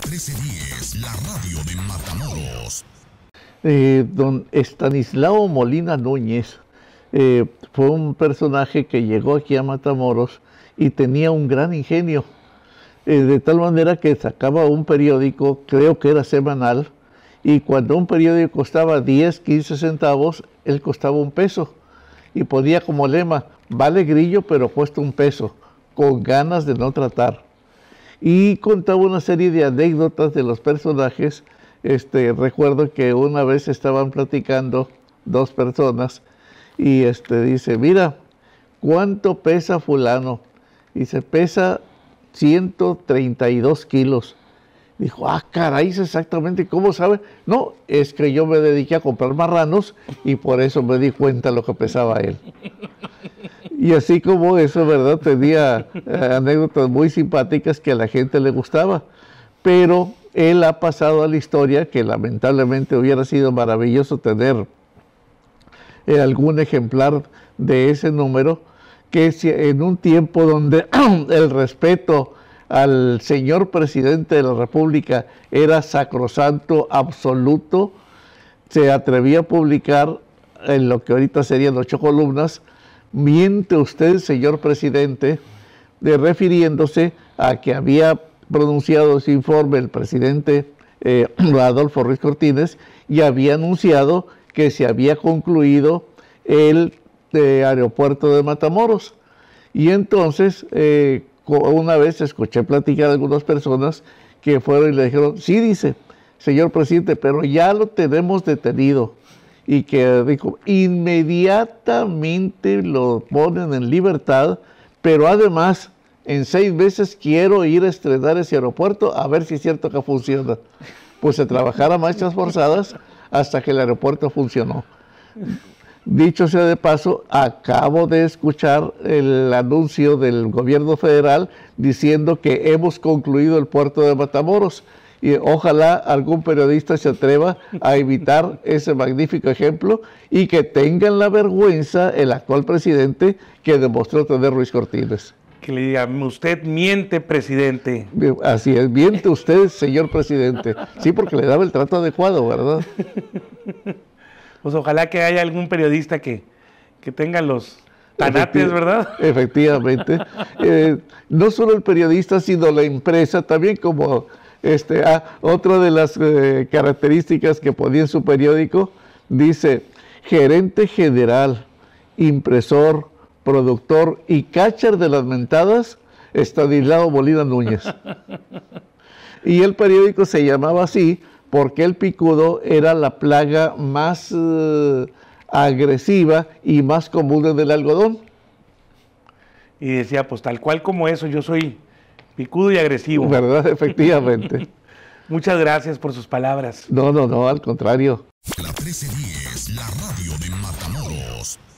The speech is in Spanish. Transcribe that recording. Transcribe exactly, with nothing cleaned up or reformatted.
trece diez, la radio de Matamoros. Eh, don Estanislao Molina Núñez eh, fue un personaje que llegó aquí a Matamoros y tenía un gran ingenio, eh, de tal manera que sacaba un periódico, creo que era semanal, y cuando un periódico costaba diez, quince centavos, él costaba un peso, y ponía como lema, vale grillo pero cuesta un peso, con ganas de no tratar. Y contaba una serie de anécdotas de los personajes. Este, recuerdo que una vez estaban platicando dos personas y este, dice, mira, ¿cuánto pesa fulano? Dice, pesa ciento treinta y dos kilos. Dijo, ah, caray, exactamente, ¿cómo sabe? No, es que yo me dediqué a comprar marranos y por eso me di cuenta lo que pesaba él. Y así como eso, ¿verdad? Tenía eh, anécdotas muy simpáticas que a la gente le gustaba. Pero él ha pasado a la historia, que lamentablemente hubiera sido maravilloso tener eh, algún ejemplar de ese número, que si en un tiempo donde el respeto al señor presidente de la República era sacrosanto, absoluto, se atrevía a publicar en lo que ahorita serían ocho columnas, miente usted, señor presidente, de refiriéndose a que había pronunciado ese informe el presidente eh, Adolfo Ruiz Cortines y había anunciado que se había concluido el eh, aeropuerto de Matamoros. Y entonces, eh, una vez escuché platicar a algunas personas que fueron y le dijeron, sí, dice, señor presidente, pero ya lo tenemos detenido. Y que dijo, inmediatamente lo ponen en libertad, pero además, en seis meses quiero ir a estrenar ese aeropuerto a ver si es cierto que funciona. Pues se trabajara a marchas forzadas hasta que el aeropuerto funcionó. Dicho sea de paso, acabo de escuchar el anuncio del gobierno federal diciendo que hemos concluido el puerto de Matamoros. Y ojalá algún periodista se atreva a imitar ese magnífico ejemplo y que tengan la vergüenza el actual presidente que demostró tener Ruiz Cortines. Que le diga, usted miente, presidente. Así es, miente usted, señor presidente. Sí, porque le daba el trato adecuado, ¿verdad? Pues ojalá que haya algún periodista que, que tenga los tanates, Efecti ¿verdad? Efectivamente. Eh, no solo el periodista, sino la empresa, también como este, ah, otra de las eh, características que ponía en su periódico, dice, gerente general, impresor, productor y catcher de las mentadas, Estanislao Molina Núñez. Y el periódico se llamaba así porque el picudo era la plaga más uh, agresiva y más común en el algodón. Y decía, pues tal cual como eso, yo soy picudo y agresivo. ¿Verdad? Efectivamente. Muchas gracias por sus palabras. No, no, no, al contrario. La trece diez, la radio de Matamoros.